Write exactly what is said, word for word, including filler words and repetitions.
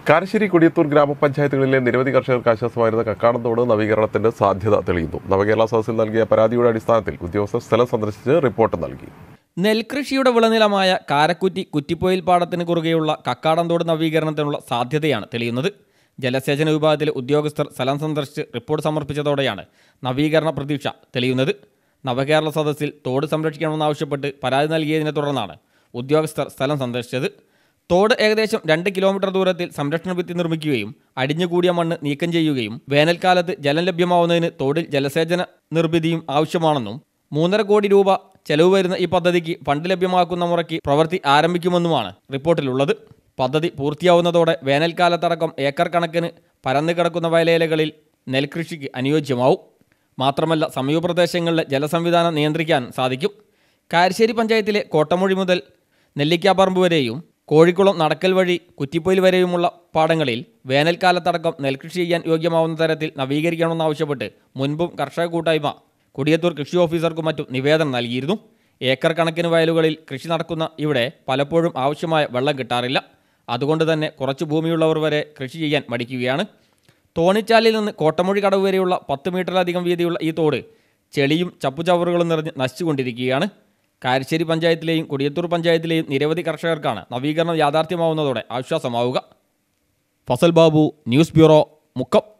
കാരശ്ശേരി കൊടിയത്തൂർ ഗ്രാമപഞ്ചായത്തുകളിലെ നിരവധി കർഷകർക്ക് ആശ്വാസമായിരുന്ന കക്കാടന്തോട് നവീകരണത്തിന്റെ സാധ്യത തെളിയുന്നു. നവകേരള സദസ്സിൽ നൽകിയ പരാതിയുടെ അടിസ്ഥാനത്തിൽ ഉദ്യോഗസ്ഥർ സ്ഥലം സന്ദർശിച്ച് റിപ്പോർട്ട് നൽകി. നെൽകൃഷിയുടെ വിളനിലമായ കാരക്കുറ്റി കുറ്റിപ്പൊയിൽ പാടത്തിന് കുറുകെയുള്ള കക്കാടന്തോട് നവീകരണത്തിനുള്ള സാധ്യതയാണ് തെളിയുന്നത്. ജലസേചന വിഭാഗത്തിലെ ഉദ്യോഗസ്ഥർ സ്ഥലം സന്ദർശിച്ച് റിപ്പോർട്ട് സമർപ്പിച്ചതോടെയാണ് നവീകരണ പ്രതീക്ഷ തെളിയുന്നത്. നവകേരള സദസ്സിൽ തോട് സംരക്ഷിക്കണമെന്നാവശ്യപ്പെട്ട് പരാതി നൽകിയതിനെ തുടർന്നാണ് ഉദ്യോഗസ്ഥർ സ്ഥലം സന്ദർശിച്ചത്. തോട് ഏകദേശം രണ്ട് കിലോമീറ്റർ ദൂരത്തിൽ സംരക്ഷണ ഭിത്തി നിർമ്മിക്കുകയും അടിഞ്ഞുകൂടിയ മണ്ണ് നീക്കം ചെയ്യുകയും വേനൽക്കാലത്ത് ജലം ലഭ്യമാവുന്നതിന് തോടിൽ ജലസേചന നിർമ്മിതിയും ആവശ്യമാണെന്നും മൂന്നര കോടി രൂപ ചെലവ് വരുന്ന ഈ പദ്ധതിക്ക് ഫണ്ട് ലഭ്യമാക്കുന്ന മുറയ്ക്ക് പ്രവൃത്തി ആരംഭിക്കുമെന്നുമാണ് റിപ്പോർട്ടിലുള്ളത്. പദ്ധതി പൂർത്തിയാവുന്നതോടെ വേനൽക്കാലത്തടക്കം ഏക്കർ കണക്കിന് പരന്നു കിടക്കുന്ന വയലേലകളിൽ നെൽകൃഷിക്ക് അനുയോജ്യമാവും. മാത്രമല്ല സമീപ പ്രദേശങ്ങളിലെ ജലസംവിധാനം നിയന്ത്രിക്കാൻ സാധിക്കും. കാരശ്ശേരി പഞ്ചായത്തിലെ കോട്ടമൊഴി മുതൽ നെല്ലിക്കാപ്പറമ്പ് വരെയും കോഴിക്കുളം നടക്കൽ വഴി കുറ്റിപ്പൊയിൽ വരെയുമുള്ള പാടങ്ങളിൽ വേനൽക്കാലത്തടക്കം നെൽകൃഷി ചെയ്യാൻ യോഗ്യമാവുന്ന തരത്തിൽ നവീകരിക്കണമെന്നാവശ്യപ്പെട്ട് മുൻപും കർഷക കൂട്ടായ്മ കൊടിയത്തൂർ കൃഷി ഓഫീസർക്കും മറ്റും നിവേദനം നൽകിയിരുന്നു. ഏക്കർ കണക്കിന് വയലുകളിൽ കൃഷി നടക്കുന്ന ഇവിടെ പലപ്പോഴും ആവശ്യമായ വെള്ളം കിട്ടാറില്ല. അതുകൊണ്ട് തന്നെ കുറച്ച് ഭൂമിയുള്ളവർ വരെ കൃഷി ചെയ്യാൻ മടിക്കുകയാണ്. തോണിച്ചാലിൽ നിന്ന് കോട്ടമൊഴി കടവ് വരെയുള്ള പത്ത് മീറ്ററിലധികം വീതിയുള്ള ഈ തോട് ചെളിയും ചപ്പുചവറുകളും നിറഞ്ഞ് നശിച്ചുകൊണ്ടിരിക്കുകയാണ്. കാരശ്ശേരി പഞ്ചായത്തിലെയും കൊടിയത്തൂർ പഞ്ചായത്തിലെയും നിരവധി കർഷകർക്കാണ് നവീകരണം യാഥാർത്ഥ്യമാവുന്നതോടെ ആശ്വാസമാവുക. Fazal Babu, news bureau, Mukkam.